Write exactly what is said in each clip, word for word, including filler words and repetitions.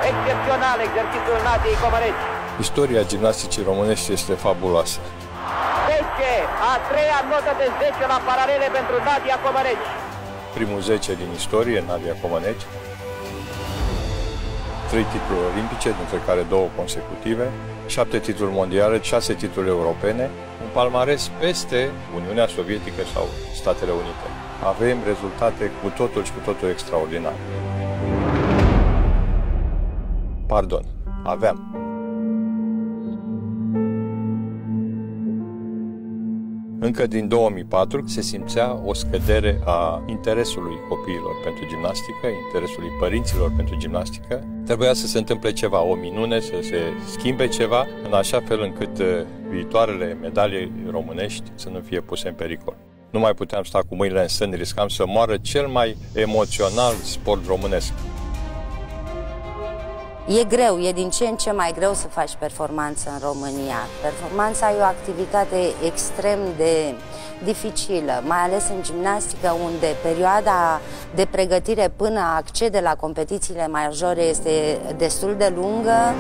Excepțional exercițiul Nadiei Comănești. Istoria gimnasticii românești este fabuloasă. zece, a treia notă de zece la paralele pentru Nadia Comănești. Primul zece din istorie, Nadia Comănești. Trei titluri olimpice, dintre care două consecutive, șapte titluri mondiale, șase titluri europene, un palmares peste Uniunea Sovietică sau Statele Unite. Avem rezultate cu totul și cu totul extraordinare. Pardon, aveam. Încă din două mii patru se simțea o scădere a interesului copiilor pentru gimnastică, interesului părinților pentru gimnastică. Trebuia să se întâmple ceva, o minune, să se schimbe ceva, în așa fel încât viitoarele medalii românești să nu fie puse în pericol. Nu mai puteam sta cu mâinile în sân, riscam să moară cel mai emoțional sport românesc. E greu, e din ce în ce mai greu să faci performanță în România. Performanța e o activitate extrem de dificilă, mai ales în gimnastică, unde perioada de pregătire până a accede la competițiile majore este destul de lungă.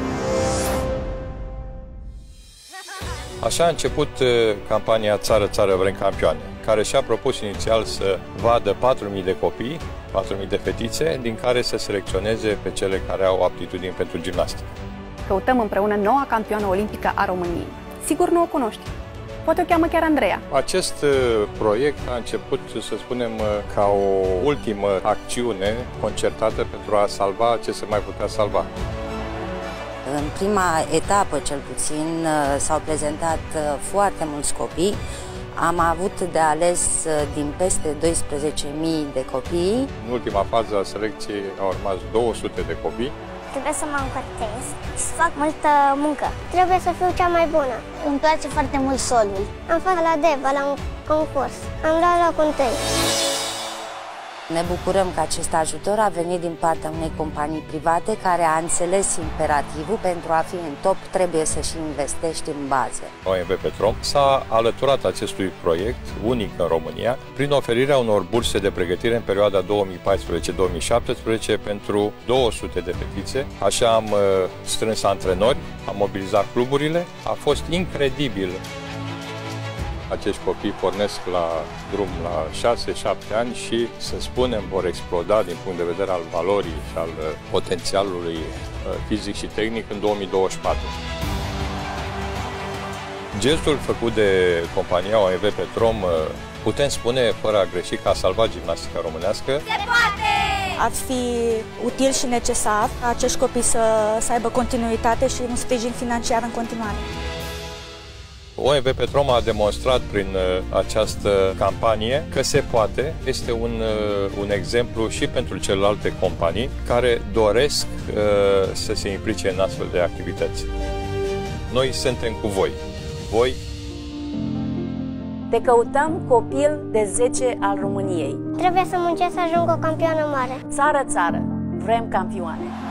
Așa a început campania Țară, Țară, Vrem Campioane, care și-a propus inițial să vadă patru mii de copii, patru mii de fetițe, din care să selecționeze pe cele care au aptitudini pentru gimnastică. Căutăm împreună noua campioană olimpică a României. Sigur nu o cunoști. Poate o cheamă chiar Andreea. Acest proiect a început, să spunem, ca o ultimă acțiune concertată pentru a salva ce se mai putea salva. În prima etapă, cel puțin, s-au prezentat foarte mulți copii. Am avut de ales din peste doisprezece mii de copii. În ultima fază a selecției au rămas două sute de copii. Trebuie să mă încurtez și să fac multă muncă. Trebuie să fiu cea mai bună. Îmi place foarte mult solul. Am fost la DEVA, la un concurs. Am luat locul întâi. Ne bucurăm că acest ajutor a venit din partea unei companii private care a înțeles imperativul: pentru a fi în top trebuie să și investești în bază. O M V Petrom s-a alăturat acestui proiect unic în România prin oferirea unor burse de pregătire în perioada două mii paisprezece două mii șaptesprezece pentru două sute de fetițe. Așa am strâns antrenori, am mobilizat cluburile, a fost incredibil. Acești copii pornesc la drum la șase șapte ani și, să spunem, vor exploda din punct de vedere al valorii și al potențialului fizic și tehnic în două mii douăzeci și patru. Gestul făcut de compania O M V Petrom, putem spune, fără a greși, că a salvat gimnastica românească. Se poate! Ar fi util și necesar ca acești copii să, să aibă continuitate și un sprijin financiar în continuare. O M V Petrom a demonstrat prin uh, această campanie că se poate. Este un, uh, un exemplu și pentru celelalte companii care doresc uh, să se implice în astfel de activități. Noi suntem cu voi. Voi. Te căutăm copil de zece al României. Trebuie să muncesc să ajung o campioană mare. Țară, țară, vrem campioane.